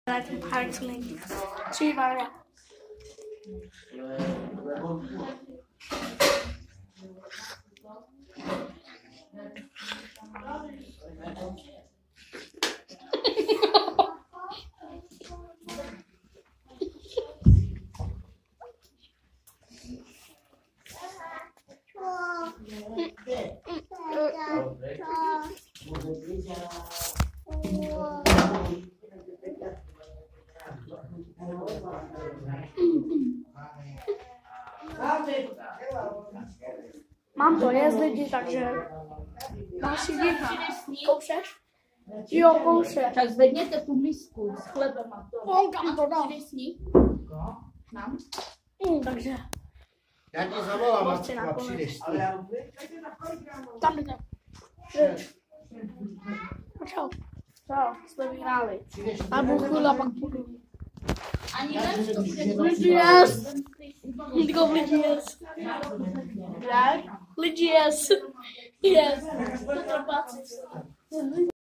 Ten párek co nejdřív. 3, 2, 1. Mám to jest lidi, takže další díka. Koušeš? Jo, koušeš. Tak zvedněte tu misku s chlebem a to. On kam to dal. Mám? Takže. Já tě zavolám a přijdeš. Tam jdete. Čau. Čau, jsme vyhráli. A budu chvíli a pak půjdu. Ani nevím, to Lidi jest. Tylko lidi jest. Jak? Lidi jest. Jest. To